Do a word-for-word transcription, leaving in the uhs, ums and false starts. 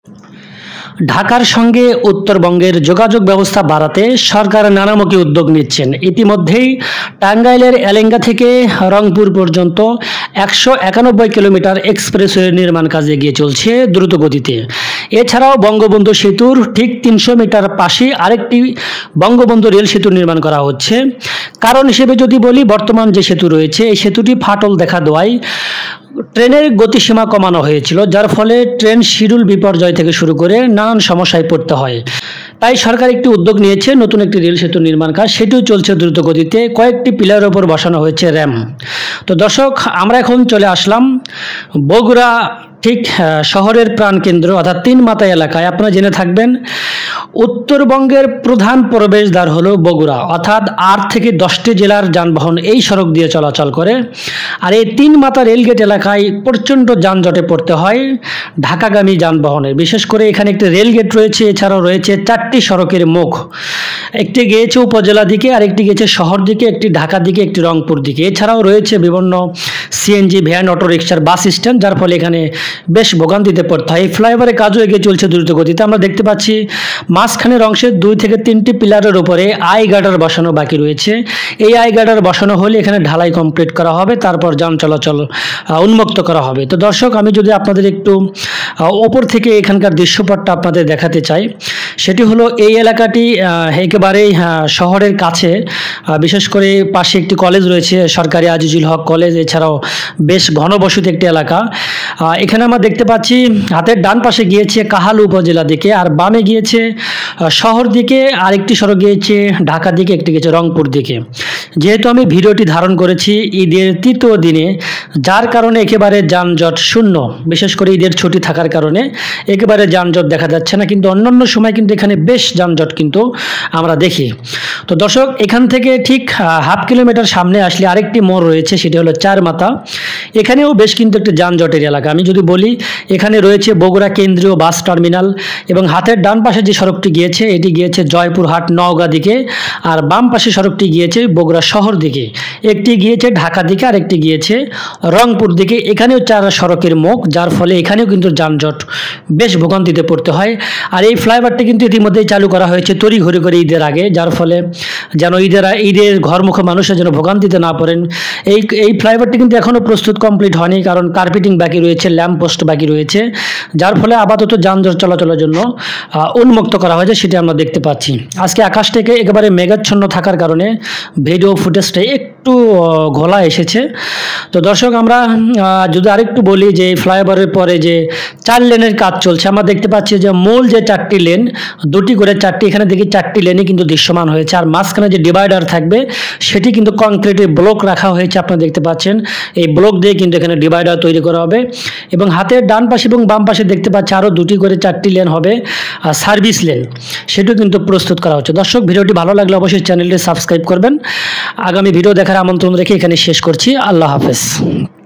ঢাকার সঙ্গে উত্তরবঙ্গের যোগাযোগ ব্যবস্থা বাড়াতে সরকার নানামুখী উদ্যোগ নিচ্ছেন। ইতিমধ্যেই টাঙ্গাইলের এলেঙ্গা থেকে রংপুর পর্যন্ত একশো একানব্বই কিলোমিটার এক্সপ্রেসওয়ে নির্মাণ কাজ এগিয়ে চলছে দ্রুত গতিতে। এছাড়াও বঙ্গবন্ধু সেতুর ঠিক তিনশো মিটার পাশে আরেকটি বঙ্গবন্ধু রেল সেতু নির্মাণ করা হচ্ছে। কারণ হিসেবে যদি বলি, বর্তমান যে সেতু রয়েছে এই সেতুটি ফাটল দেখা দেওয়ায় ট্রেনের গতিসীমা কমানো হয়েছিল, যার ফলে ট্রেন শিডিউল বিপর্যয় থেকে শুরু করে নানান সমস্যায় পড়তে হয়। তাই সরকার একটি উদ্যোগ নিয়েছে, নতুন একটি রেল সেতু নির্মাণ কাজ, সেটিও চলছে দ্রুত গতিতে। কয়েকটি পিলারের ওপর বসানো হয়েছে র্যাম। তো দর্শক, আমরা এখন চলে আসলাম বগুড়া ঠিক শহরের প্রাণকেন্দ্র অর্থাৎ তিন মাথা এলাকায়। আপনারা জেনে থাকবেন উত্তরবঙ্গের প্রধান প্রবেশদ্বার হলো বগুড়া, অর্থাৎ আট থেকে দশটি জেলার যানবাহন এই সড়ক দিয়ে চলাচল করে। আর এই তিন মাথা রেলগেট এলাকায় প্রচণ্ড যানজটে পড়তে হয় ঢাকাগামী যানবাহনের। বিশেষ করে এখানে একটি রেলগেট রয়েছে, এছাড়াও রয়েছে চারটি সড়কের মুখ। একটি গিয়েছে উপজেলা দিকে, আরেকটি গিয়েছে শহর দিকে, একটি ঢাকা দিকে, একটি রংপুর দিকে। এছাড়াও রয়েছে বিভিন্ন সিএনজি ভ্যান, অটোরিকশার, বাস স্ট্যান্ড, যার ফলে এখানে বেশ ভোগান্তিতে পড়তে হয়। এই ফ্লাইওভারের কাজও এগিয়ে চলছে দ্রুত গতিতে। আমরা দেখতে পাচ্ছি মাঝখানের অংশের দুই থেকে তিনটি পিলারের উপরে আই গার্ডার বসানো বাকি রয়েছে। এই আই গার্ডার বসানো হলে এখানে ঢালাই কমপ্লিট করা হবে, তারপর যান চলাচল উন্মুক্ত করা হবে। তো দর্শক, আমি যদি আপনাদের একটু ওপর থেকে এখানকার দৃশ্যপটটা আপনাদের দেখাতে চাই, সেটি হলো এই এলাকাটি একেবারেই শহরের কাছে। বিশেষ করে পাশে একটি কলেজ রয়েছে, সরকারি আজিজুল হক কলেজ। এছাড়াও বেশ ঘনবসতি একটি এলাকা। এখানে আমরা দেখতে পাচ্ছি হাতের ডান পাশে গিয়েছে কাহালু উপজেলা দিকে, আর বামে গিয়েছে শহর দিকে, আরেকটি সড়ক গিয়েছে ঢাকা দিকে, একটি গিয়েছে রংপুর দিকে। যেহেতু আমি ভিডিওটি ধারণ করেছি ঈদের তৃতীয় দিনে, যার কারণে একেবারে যানজট শূন্য। বিশেষ করে ঈদের ছুটি থাকার কারণে একেবারে যানজট দেখা যাচ্ছে না, কিন্তু অন্যান্য সময় কিন্তু এখানে বেশ যানজট কিন্তু আমরা দেখি। তো দর্শক, এখান থেকে ঠিক হাফ কিলোমিটার সামনে আসলে আরেকটি মোড় রয়েছে, সেটি হলো চার মাথা। এখানেও বেশ কিন্তু একটি যানজটের এলাকা। আমি যদি বলি, এখানে রয়েছে বগুড়া কেন্দ্রীয় বাস টার্মিনাল, এবং হাতের ডান পাশে যে সড়কটি গিয়েছে এটি গিয়েছে জয়পুরহাট নওগাঁ দিকে, আর বাম পাশে সড়কটি গিয়েছে বগুড়া শহর দিকে। একটি গিয়েছে ঢাকা দিকে, আর একটি গিয়েছে রংপুর দিকে। এখানেও চার সড়কের মুখ, যার ফলে এখানেও কিন্তু যানজট বেশ ভোগান্তিতে পড়তে হয়। আর এই ফ্লাইওভারটি কিন্তু ইতিমধ্যেই চালু করা হয়েছে তড়িঘড়ি করে ঈদের আগে, যার ফলে যেন ঈদের ঈদের ঘরমুখী মানুষের যেন ভোগান্তিতে না পড়েন। এই এই ফ্লাইওভারটি কিন্তু এখনও প্রস্তুত কমপ্লিট হয়নি, কারণ কার্পেটিং বাকি রয়েছে, ল্যাম্প পোস্ট বাকি রয়েছে, যার ফলে আপাতত যানজট চলাচলের জন্য উন্মুক্ত করা হয়েছে, সেটি আমরা দেখতে পাচ্ছি। আজকে আকাশ থেকে একেবারে মেঘাচ্ছন্ন থাকার কারণে ভিডিও ফুটেজটা একটু ঘোলা এসেছে। তো দর্শক, আমরা যদি আরেকটু বলি যে এই ফ্লাইওভারের পরে যে চার লেনের কাজ চলছে, আমরা দেখতে পাচ্ছি যে মূল যে চারটি লেন, দুটি করে চারটি, এখানে দেখি চারটি লেনই কিন্তু দৃশ্যমান হয়েছে। আর মাঝখানে যে ডিভাইডার থাকবে সেটি কিন্তু কংক্রিটের ব্লক রাখা হয়েছে, আপনারা দেখতে পাচ্ছেন। এই ব্লক দিয়ে কিন্তু এখানে ডিভাইডার তৈরি করা হবে, এবং হাতের ডান পাশে এবং বাম পাশে দেখতে পাচ্ছি আরও দুটি করে চারটি লেন হবে সার্ভিস লেন, সেটিও কিন্তু প্রস্তুত করা হচ্ছে। দর্শক, ভিডিওটি ভালো লাগলে অবশ্যই চ্যানেলটি সাবস্ক্রাইব করবেন। আগামী ভিডিও দেখার আমন্ত্রণ রেখে এখানে শেষ করছি। আল্লাহ হাফেজ।